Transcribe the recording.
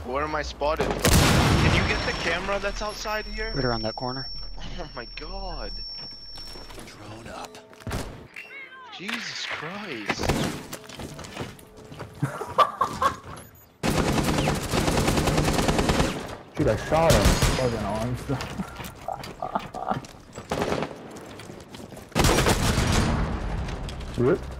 Where am I spotted from? Can you get the camera that's outside here? Right around that corner. Oh my god. Drone up. Jesus Christ. Dude, I shot him. Fucking arms. Rip.